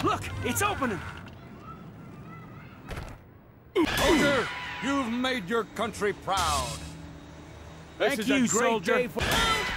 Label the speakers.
Speaker 1: Look, it's opening!
Speaker 2: Soldier, you've made your country proud.
Speaker 1: Thank you, soldier.